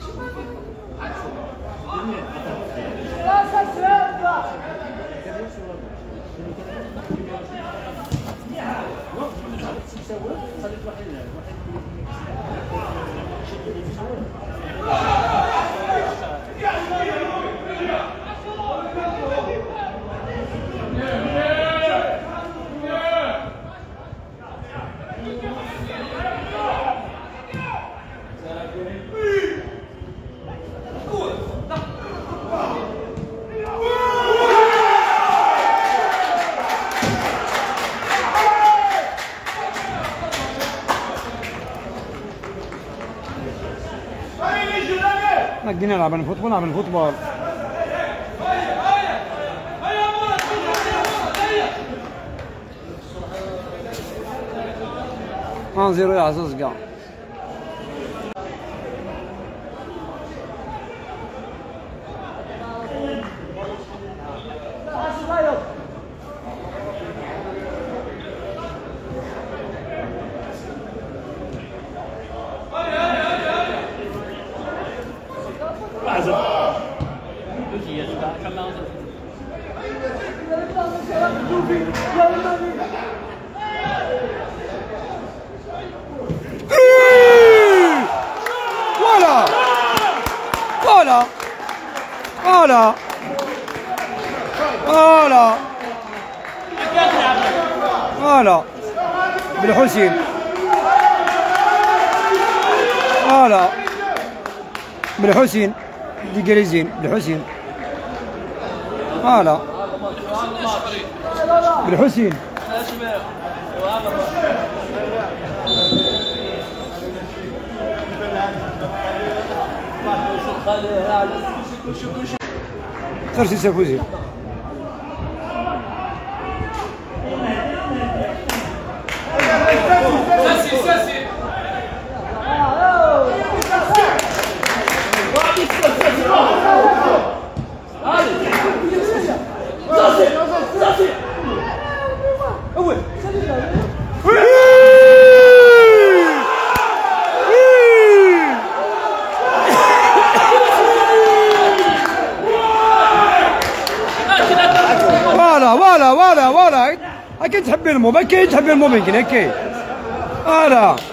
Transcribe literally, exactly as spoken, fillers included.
بدنا نلعب الفوتبول نلعب الفوتبول واحد صفر يا عزوز كاع ولا ولا ولا ولا ولا بالحسين ولا بالحسين دي جريزين بالحسين ولا بالحسين ترسي سفوزي ولا ولا ولا ولا اكيد تحب الموب اكيد تحب الموب يمكن اكيد. هلا